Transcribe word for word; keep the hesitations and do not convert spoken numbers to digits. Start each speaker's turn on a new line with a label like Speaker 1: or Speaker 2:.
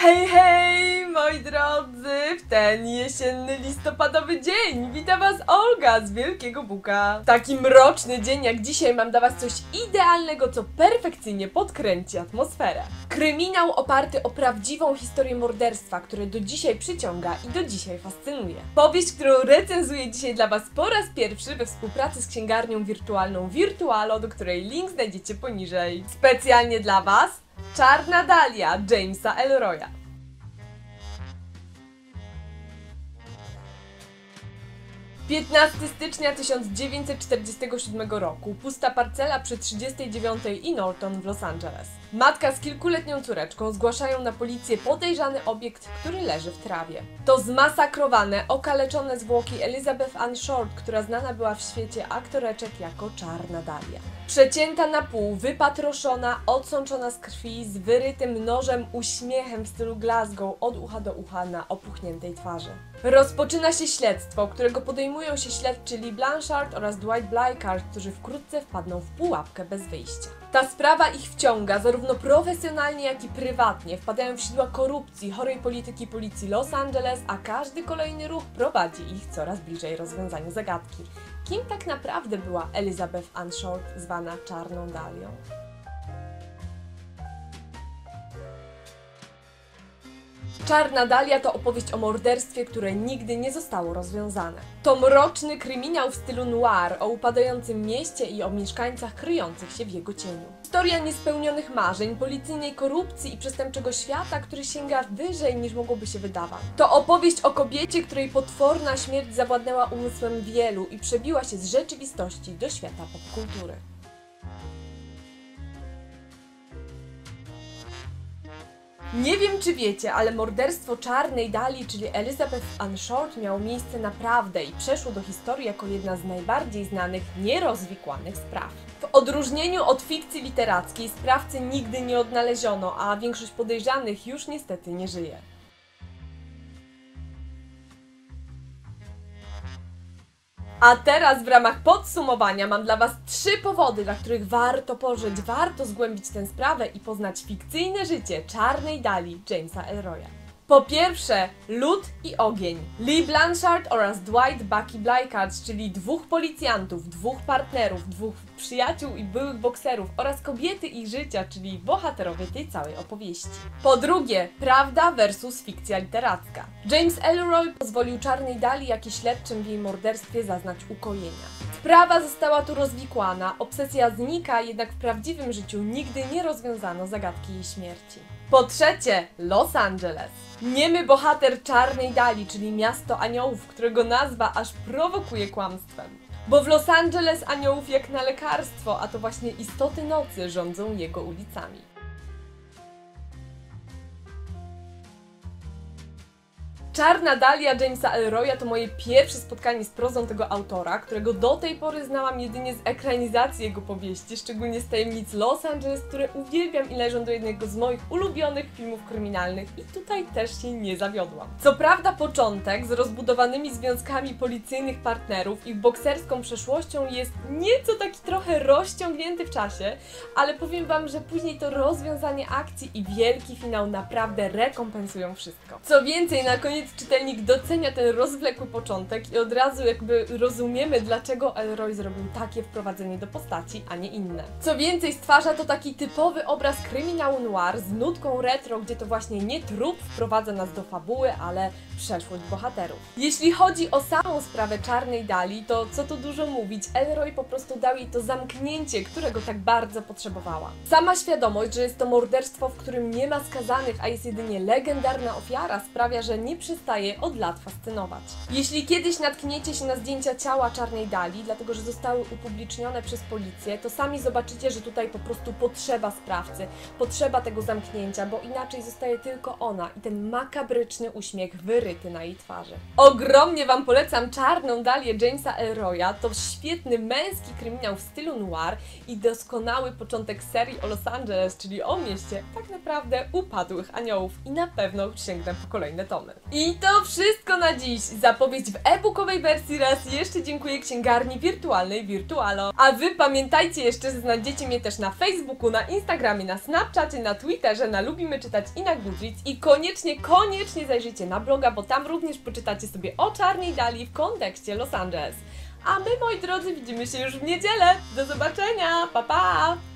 Speaker 1: Hej, hej, moi drodzy! W ten jesienny, listopadowy dzień wita was Olga z Wielkiego Buka. Taki mroczny dzień jak dzisiaj mam dla was coś idealnego, co perfekcyjnie podkręci atmosferę. Kryminał oparty o prawdziwą historię morderstwa, które do dzisiaj przyciąga i do dzisiaj fascynuje. Powieść, którą recenzuję dzisiaj dla was po raz pierwszy we współpracy z księgarnią wirtualną Virtualo, do której link znajdziecie poniżej. Specjalnie dla was Czarna Dalia Jamesa Ellroya. piętnastego stycznia tysiąc dziewięćset czterdziestego siódmego roku, pusta parcela przy trzydziestej dziewiątej i Norton w Los Angeles. Matka z kilkuletnią córeczką zgłaszają na policję podejrzany obiekt, który leży w trawie. To zmasakrowane, okaleczone zwłoki Elizabeth Ann Short, która znana była w świecie aktoreczek jako Czarna Dalia. Przecięta na pół, wypatroszona, odsączona z krwi, z wyrytym nożem uśmiechem w stylu Glasgow od ucha do ucha na opuchniętej twarzy. Rozpoczyna się śledztwo, którego podejmują się śledczy Lee Blanchard oraz Dwight Bleichard, którzy wkrótce wpadną w pułapkę bez wyjścia. Ta sprawa ich wciąga zarówno profesjonalnie, jak i prywatnie. Wpadają w sidła korupcji, chorej polityki policji Los Angeles, a każdy kolejny ruch prowadzi ich coraz bliżej rozwiązaniu zagadki. Kim tak naprawdę była Elizabeth Ann Short, zwana Czarną Dalią? Czarna Dalia to opowieść o morderstwie, które nigdy nie zostało rozwiązane. To mroczny kryminał w stylu noir o upadającym mieście i o mieszkańcach kryjących się w jego cieniu. Historia niespełnionych marzeń, policyjnej korupcji i przestępczego świata, który sięga wyżej niż mogłoby się wydawać. To opowieść o kobiecie, której potworna śmierć zawładnęła umysłem wielu i przebiła się z rzeczywistości do świata popkultury. Nie wiem, czy wiecie, ale morderstwo Czarnej Dalii, czyli Elizabeth Ann Short, miało miejsce naprawdę i przeszło do historii jako jedna z najbardziej znanych, nierozwikłanych spraw. W odróżnieniu od fikcji literackiej sprawcy nigdy nie odnaleziono, a większość podejrzanych już niestety nie żyje. A teraz w ramach podsumowania mam dla was trzy powody, dla których warto pożyć, warto zgłębić tę sprawę i poznać fikcyjne życie Czarnej Dalii Jamesa Ellroya. Po pierwsze, lód i ogień. Lee Blanchard oraz Dwight Bucky Bleichard, czyli dwóch policjantów, dwóch partnerów, dwóch przyjaciół i byłych bokserów oraz kobiety ich życia, czyli bohaterowie tej całej opowieści. Po drugie, prawda versus fikcja literacka. James Ellroy pozwolił Czarnej Dalii, jak i śledczym w jej morderstwie zaznać ukojenia. Sprawa została tu rozwikłana, obsesja znika, jednak w prawdziwym życiu nigdy nie rozwiązano zagadki jej śmierci. Po trzecie, Los Angeles. Niemy bohater Czarnej Dalii, czyli miasto aniołów, którego nazwa aż prowokuje kłamstwem. Bo w Los Angeles aniołów jak na lekarstwo, a to właśnie istoty nocy rządzą jego ulicami. Czarna Dalia Jamesa Ellroya to moje pierwsze spotkanie z prozą tego autora, którego do tej pory znałam jedynie z ekranizacji jego powieści, szczególnie z Tajemnic Los Angeles, które uwielbiam i należą do jednego z moich ulubionych filmów kryminalnych i tutaj też się nie zawiodłam. Co prawda początek z rozbudowanymi związkami policyjnych partnerów i bokserską przeszłością jest nieco taki trochę rozciągnięty w czasie, ale powiem wam, że później to rozwiązanie akcji i wielki finał naprawdę rekompensują wszystko. Co więcej, na koniec czytelnik docenia ten rozwlekły początek i od razu jakby rozumiemy, dlaczego Ellroy zrobił takie wprowadzenie do postaci, a nie inne. Co więcej, stwarza to taki typowy obraz kryminału noir z nutką retro, gdzie to właśnie nie trup wprowadza nas do fabuły, ale przeszłość bohaterów. Jeśli chodzi o samą sprawę Czarnej Dalii, to co tu dużo mówić, Ellroy po prostu dał jej to zamknięcie, którego tak bardzo potrzebowała. Sama świadomość, że jest to morderstwo, w którym nie ma skazanych, a jest jedynie legendarna ofiara, sprawia, że nie przestaje od lat fascynować. Jeśli kiedyś natkniecie się na zdjęcia ciała Czarnej Dalii, dlatego że zostały upublicznione przez policję, to sami zobaczycie, że tutaj po prostu potrzeba sprawcy, potrzeba tego zamknięcia, bo inaczej zostaje tylko ona i ten makabryczny uśmiech wyryty na jej twarzy. Ogromnie wam polecam Czarną Dalię Jamesa Ellroya, to świetny męski kryminał w stylu noir i doskonały początek serii o Los Angeles, czyli o mieście tak naprawdę upadłych aniołów i na pewno sięgnę po kolejne tomy. I I to wszystko na dziś. Zapowiedź w e-bookowej wersji raz jeszcze dziękuję księgarni wirtualnej Virtualo. A wy pamiętajcie jeszcze, że znajdziecie mnie też na Facebooku, na Instagramie, na Snapchacie, na Twitterze, na Lubimy Czytać i na Goodreads. I koniecznie, koniecznie zajrzyjcie na bloga, bo tam również poczytacie sobie o Czarnej Dalii w kontekście Los Angeles. A my, moi drodzy, widzimy się już w niedzielę. Do zobaczenia, pa pa!